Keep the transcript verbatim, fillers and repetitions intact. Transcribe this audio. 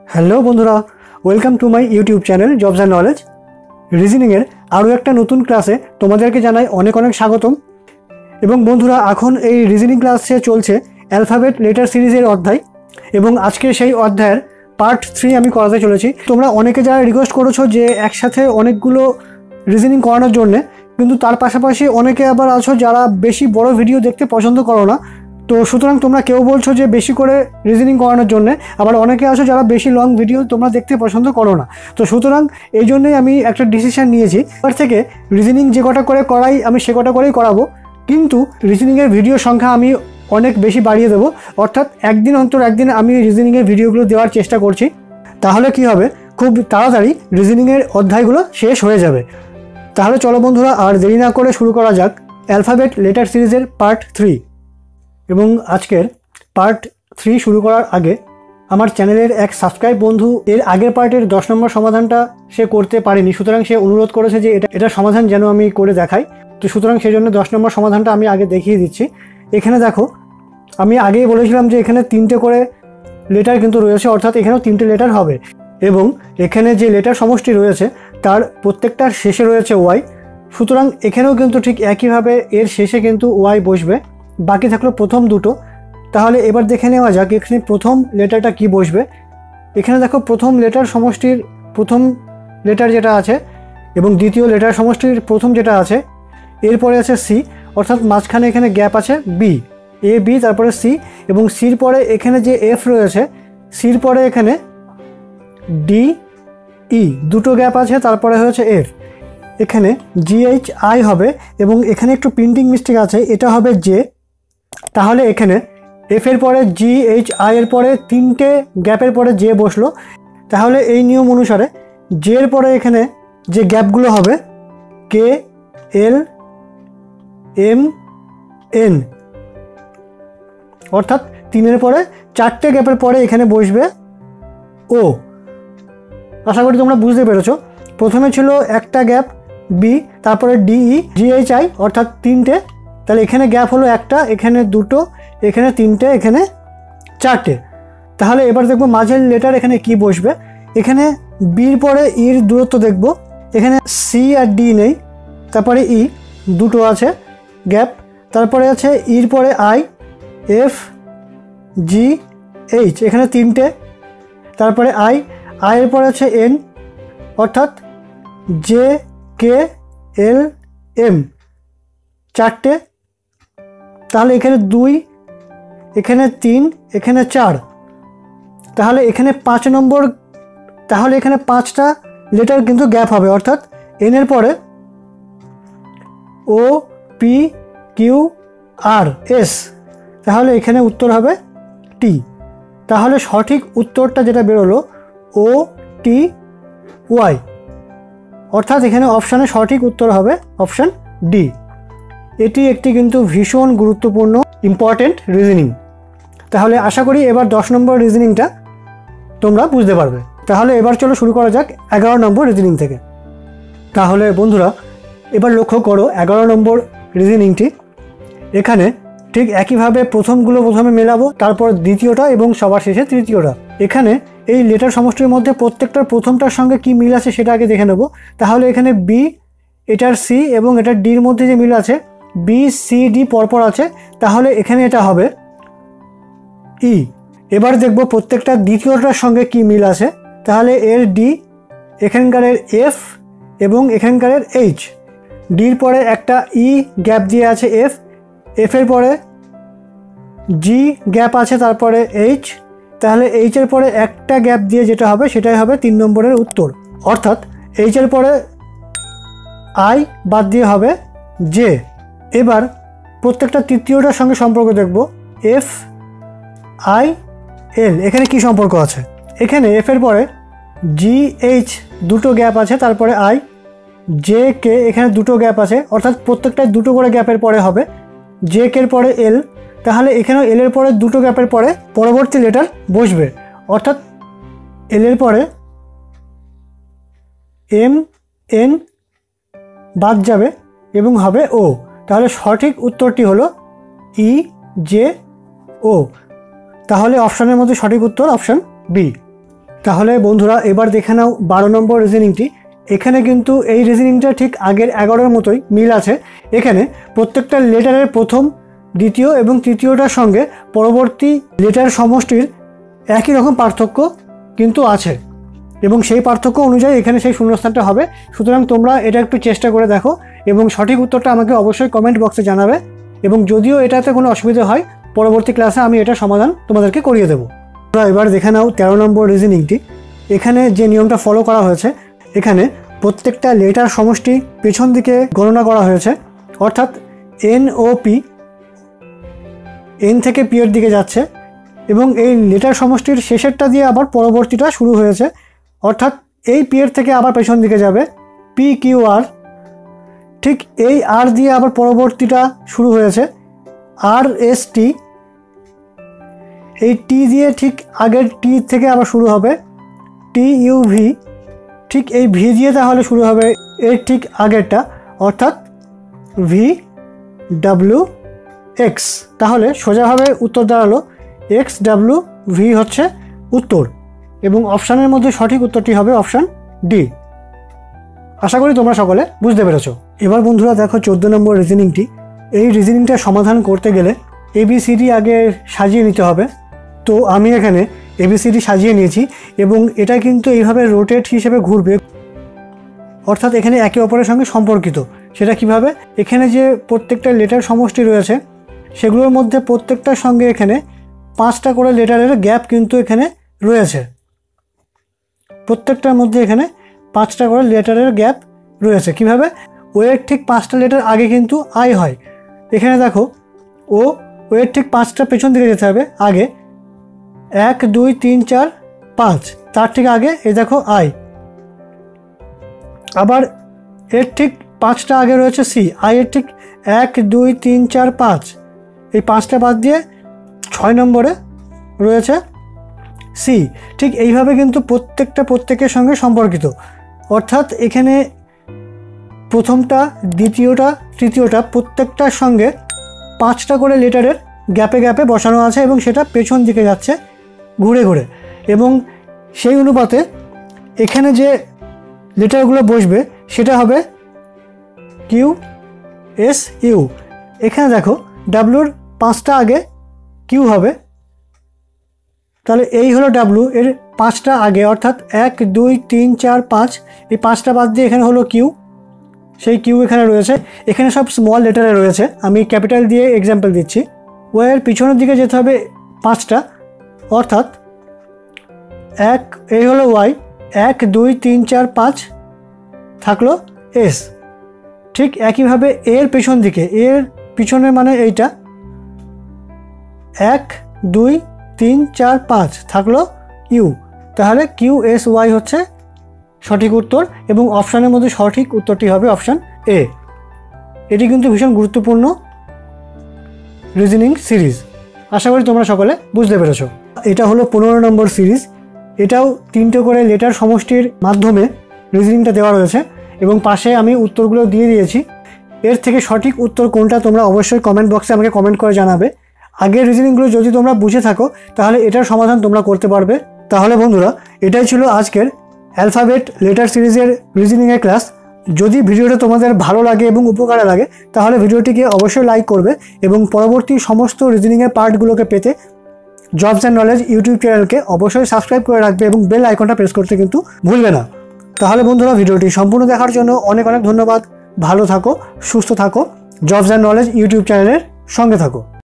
Hello বন্ধুরা, welcome to my YouTube channel jobs and knowledge. রিজনিংয়ের আরও একটা নতুন ক্লাসে তোমাদেরকে জানাই অনেক অনেক স্বাগতম। এবং বন্ধুরা, এখন এই রিজনিং ক্লাসে চলছে অ্যালফাবেট লেটার সিরিজের অধ্যায়, এবং আজকে সেই অধ্যায়ের পার্ট থ্রি আমি করাতে চলেছি। তোমরা অনেকে যারা রিকোয়েস্ট করেছো যে একসাথে অনেকগুলো রিজনিং করানোর জন্যে, কিন্তু তার পাশাপাশি অনেকে আবার আছো যারা বেশি বড় ভিডিও দেখতে পছন্দ করো না। তো সুতরাং তোমরা কেউ বলছো যে বেশি করে রিজনিং করানোর জন্য, আবার অনেকে আছো যারা বেশি লং ভিডিও তোমরা দেখতে পছন্দ করো না। তো সুতরাং এই জন্যই আমি একটা ডিসিশন নিয়েছি, এবার থেকে রিজনিং যে কটা করে করাই আমি সে কটা করেই করাবো, কিন্তু রিজনিংয়ের ভিডিও সংখ্যা আমি অনেক বেশি বাড়িয়ে দেবো। অর্থাৎ একদিন অন্তর একদিন আমি রিজনিংয়ের ভিডিওগুলো দেওয়ার চেষ্টা করছি। তাহলে কি হবে, খুব তাড়াতাড়ি রিজনিংয়ের অধ্যায়গুলো শেষ হয়ে যাবে। তাহলে চলো বন্ধুরা, আর দেরি না করে শুরু করা যাক অ্যালফাবেট লেটার সিরিজের পার্ট থ্রি। এবং আজকের পার্ট থ্রি শুরু করার আগে আমার চ্যানেলের এক সাবস্ক্রাইব বন্ধু এর আগের পার্টের দশ নম্বর সমাধানটা সে করতে পারেনি, সুতরাং সে অনুরোধ করেছে যে এটা এটা সমাধান যেন আমি করে দেখাই। তো সুতরাং সেই জন্য দশ নম্বর সমাধানটা আমি আগে দেখিয়ে দিচ্ছি। এখানে দেখো, আমি আগেই বলেছিলাম যে এখানে তিনটে করে লেটার কিন্তু রয়েছে, অর্থাৎ এখানেও তিনটে লেটার হবে। এবং এখানে যে লেটার সমষ্টি রয়েছে তার প্রত্যেকটার শেষে রয়েছে ওয়াই, সুতরাং এখানেও কিন্তু ঠিক একইভাবে এর শেষে কিন্তু ওয়াই বসবে। বাকি থাকলো প্রথম দুটো। তাহলে এবার দেখে নেওয়া যাক এখানে প্রথম লেটারটা কি বসবে। এখানে দেখো, প্রথম লেটার সমষ্টির প্রথম লেটার যেটা আছে এবং দ্বিতীয় লেটার সমষ্টির প্রথম যেটা আছে, এরপরে আছে সি, অর্থাৎ মাঝখানে এখানে গ্যাপ আছে বি, এ বি তারপরে সি, এবং সির পরে এখানে যে এফ রয়েছে, সির পরে এখানে ডি ই দুটো গ্যাপ আছে, তারপরে হয়েছে এফ। এখানে জি এইচ আই হবে, এবং এখানে একটু প্রিন্টিং মিস্টেক আছে, এটা হবে জে। তাহলে এখানে এফ এর পরে জি এইচ আই এর পরে তিনটে গ্যাপের পরে জে বসলো। তাহলে এই নিয়ম অনুসারে জে এর পরে এখানে যে গ্যাপগুলো হবে কে এল এম এন, অর্থাৎ তিনের পরে চারটে গ্যাপের পরে এখানে বসবে ও। আশা করি তোমরা বুঝতে পেরেছো। প্রথমে ছিল একটা গ্যাপ বি, তারপরে ডিই জি এইচ আই, অর্থাৎ তিনটে। তাহলে এখানে গ্যাপ হলো একটা, এখানে দুটো, এখানে তিনটে, এখানে চারটে। তাহলে এবার দেখবো মাঝের লেটার এখানে কি বসবে। এখানে বির পরে ইর দূরত্ব দেখব, এখানে সি আর ডি নেই, তারপরে ই দুটো আছে গ্যাপ, তারপরে আছে ইর পরে আই, এফ জি এইচ এখানে তিনটে, তারপরে আই, আয়ের পরে আছে এন, অর্থাৎ জে কে এল এম চারটে। তাহলে এখানে দুই, এখানে তিন, এখানে চার। তাহলে এখানে পাঁচ নম্বর, তাহলে এখানে পাঁচটা লেটার কিন্তু গ্যাপ হবে, অর্থাৎ এন এর পরে O P Q R S. তাহলে এখানে উত্তর হবে টি। তাহলে সঠিক উত্তরটা যেটা বেরোলো ও টি ওয়াই, অর্থাৎ এখানে অপশানে সঠিক উত্তর হবে অপশান ডি। এটি একটি কিন্তু ভীষণ গুরুত্বপূর্ণ ইম্পর্টেন্ট রিজনিং। তাহলে আশা করি এবার দশ নম্বর রিজনিংটা তোমরা বুঝতে পারবে। তাহলে এবার চলো শুরু করা যাক এগারো নম্বর রিজনিং থেকে। তাহলে বন্ধুরা, এবার লক্ষ্য করো এগারো নম্বর রিজনিংটি। এখানে ঠিক একইভাবে প্রথমগুলো প্রথমে মেলাবো, তারপর দ্বিতীয়টা এবং সবার শেষে তৃতীয়টা। এখানে এই লেটার সমষ্টির মধ্যে প্রত্যেকটার প্রথমটার সঙ্গে কি মিল আছে সেটা আগে দেখে নেব। তাহলে এখানে বি, এটার সি এবং এটার ডির মধ্যে যে মিল আছে, বি সি ডি পরপর আছে, তাহলে এখানে এটা হবে ই। এবার দেখব প্রত্যেকটা দ্বিতীয়টার সঙ্গে কি মিল আছে। তাহলে এর ডি, এখানকারের এফ এবং এখানকারের এইচ। ডির পরে একটা ই গ্যাপ দিয়ে আছে এফ, এফের পরে জি গ্যাপ আছে, তারপরে এইচ। তাহলে এইচের পরে একটা গ্যাপ দিয়ে যেটা হবে সেটাই হবে তিন নম্বরের উত্তর, অর্থাৎ এইচের পরে আই বাদ দিয়ে হবে জে। এবার প্রত্যেকটা তৃতীয়টার সঙ্গে সম্পর্ক দেখব। এফ আই এল, এখানে কি সম্পর্ক আছে। এখানে এফের পরে জি এইচ দুটো গ্যাপ আছে, তারপরে আই, জে কে এখানে দুটো গ্যাপ আছে, অর্থাৎ প্রত্যেকটাই দুটো করে গ্যাপের পরে হবে। জে কের পরে এল, তাহলে এখানেও এল এর পরে দুটো গ্যাপের পরে পরবর্তী লেটার বসবে, অর্থাৎ এল এর পরে এম এন বাদ যাবে এবং হবে ও। তাহলে সঠিক উত্তরটি হলো ই জে ও। তাহলে অপশানের মধ্যে সঠিক উত্তর অপশান বি। তাহলে বন্ধুরা এবার দেখে নাও বারো নম্বর রিজনিংটি। এখানে কিন্তু এই রিজনিংটা ঠিক আগের এগারোর মতোই মিল আছে। এখানে প্রত্যেকটা লেটারের প্রথম, দ্বিতীয় এবং তৃতীয়টার সঙ্গে পরবর্তী লেটার সমষ্টির একই রকম পার্থক্য কিন্তু আছে এবং সেই পার্থক্য অনুযায়ী এখানে সেই শূন্যস্থানটা হবে। সুতরাং তোমরা এটা একটু চেষ্টা করে দেখো এবং সঠিক উত্তরটা আমাকে অবশ্যই কমেন্ট বক্সে জানাবে। এবং যদিও এটাতে কোনো অসুবিধা হয়, পরবর্তী ক্লাসে আমি এটা সমাধান তোমাদেরকে করিয়ে দেবো। তোমরা এবার দেখে নাও তেরো নম্বর রিজনিংটি। এখানে যে নিয়মটা ফলো করা হয়েছে, এখানে প্রত্যেকটা লেটার সমষ্টি পেছন দিকে গণনা করা হয়েছে, অর্থাৎ এন ও পি, এন থেকে পি এর দিকে যাচ্ছে এবং এই লেটার সমষ্টির শেষেরটা দিয়ে আবার পরবর্তীটা শুরু হয়েছে, অর্থাৎ এই পি এর থেকে আবার পেছন দিকে যাবে পি কিউ আর, ঠিক এই আর দিয়ে আবার পরবর্তীটা শুরু হয়েছে আর এস টি, এই টি দিয়ে ঠিক আগের টি থেকে আবার শুরু হবে টি ইউ ভি, ঠিক এই ভি দিয়ে তাহলে শুরু হবে এর ঠিক আগেরটা, অর্থাৎ ভি ডাব্লু এক্স। তাহলে সোজাভাবে উত্তর দাঁড়ালো এক্স ডাব্লু ভি হচ্ছে উত্তর এবং অপশানের মধ্যে সঠিক উত্তরটি হবে অপশান ডি। আশা করি তোমরা সকলে বুঝতে পেরেছো। এবার বন্ধুরা দেখো চোদ্দো নম্বর রিজনিংটি। এই রিজনিংটা সমাধান করতে গেলে এবিসিডি আগে সাজিয়ে নিতে হবে। তো আমি এখানে এবিসিডি সাজিয়ে নিয়েছি এবং এটা কিন্তু এইভাবে রোটেট হিসেবে ঘুরবে, অর্থাৎ এখানে একে অপরের সঙ্গে সম্পর্কিত। সেটা কিভাবে? এখানে যে প্রত্যেকটা লেটার সমষ্টি রয়েছে সেগুলোর মধ্যে প্রত্যেকটার সঙ্গে এখানে পাঁচটা করে লেটারের গ্যাপ কিন্তু এখানে রয়েছে। প্রত্যেকটার মধ্যে এখানে পাঁচটা করে লেটারের গ্যাপ রয়েছে। কিভাবে? ওয়ের ঠিক পাঁচটা লেটার আগে কিন্তু আই হয়। এখানে দেখো ও ওয়ের ঠিক পাঁচটা পেছন দিকে যেতে হবে আগে, এক দুই তিন চার পাঁচ, তার ঠিক আগে এই দেখো আই। আবার এর ঠিক পাঁচটা আগে রয়েছে সি, আই এর ঠিক এক দুই তিন চার পাঁচ, এই পাঁচটা বাদ দিয়ে ছয় নম্বরে রয়েছে সি। ঠিক এইভাবে কিন্তু প্রত্যেকটা প্রত্যেকের সঙ্গে সম্পর্কিত, অর্থাৎ এখানে প্রথমটা, দ্বিতীয়টা, তৃতীয়টা প্রত্যেকটার সঙ্গে পাঁচটা করে লেটারের গ্যাপে গ্যাপে বসানো আছে এবং সেটা পেছন দিকে যাচ্ছে ঘুরে ঘুরে, এবং সেই অনুপাতে এখানে যে লেটারগুলো বসবে সেটা হবে কিউ এস ইউ। এখানে দেখো ডাব্লুর পাঁচটা আগে কিউ হবে, তাহলে এই হলো ডাব্লু, এর পাঁচটা আগে অর্থাৎ এক দুই তিন চার পাঁচ, এই পাঁচটা বাদ দিয়ে এখানে হলো কিউ, সেই কিউ এখানে রয়েছে। এখানে সব স্মল লেটারে রয়েছে, আমি ক্যাপিটাল দিয়ে এক্সাম্পল দিচ্ছি। ওয়ের পিছনের দিকে যেতে হবে পাঁচটা, অর্থাৎ এক, এই হলো ওয়াই, এক দুই তিন চার পাঁচ থাকলো এস। ঠিক একইভাবে এর পেছন দিকে, এর পিছনে মানে এইটা এক দুই তিন চার পাঁচ থাকলো ইউ, তাহলে কিউ এস ওয়াই হচ্ছে সঠিক উত্তর এবং অপশানের মধ্যে সঠিক উত্তরটি হবে অপশান এ। এটি কিন্তু ভীষণ গুরুত্বপূর্ণ রিজনিং সিরিজ। আশা করি তোমরা সকলে বুঝতে পেরেছো। এটা হলো পনেরো নম্বর সিরিজ। এটাও তিনটে করে লেটার সমষ্টির মাধ্যমে রিজনিংটা দেওয়া রয়েছে এবং পাশে আমি উত্তরগুলো দিয়ে দিয়েছি। এর থেকে সঠিক উত্তর কোনটা তোমরা অবশ্যই কমেন্ট বক্সে আমাকে কমেন্ট করে জানাবে। আগের রিজনিংগুলো যদি তোমরা বুঝে থাকো তাহলে এটার সমাধান তোমরা করতে পারবে। তাহলে বন্ধুরা এটাই ছিল আজকের অ্যালফাবেট লেটার সিরিজের রিজনিংয়ের ক্লাস। যদি ভিডিওটা তোমাদের ভালো লাগে এবং উপকারে লাগে তাহলে ভিডিওটিকে অবশ্যই লাইক করবে এবং পরবর্তী সমস্ত রিজনিংয়ের পার্টগুলোকে পেতে জবস অ্যান্ড নলেজ ইউটিউব চ্যানেলকে অবশ্যই সাবস্ক্রাইব করে রাখবে এবং বেল আইকনটা প্রেস করতে কিন্তু ভুলবে না। তাহলে বন্ধুরা ভিডিওটি সম্পূর্ণ দেখার জন্য অনেক অনেক ধন্যবাদ। ভালো থাকো, সুস্থ থাকো, জবস অ্যান্ড নলেজ ইউটিউব চ্যানেলের সঙ্গে থাকো।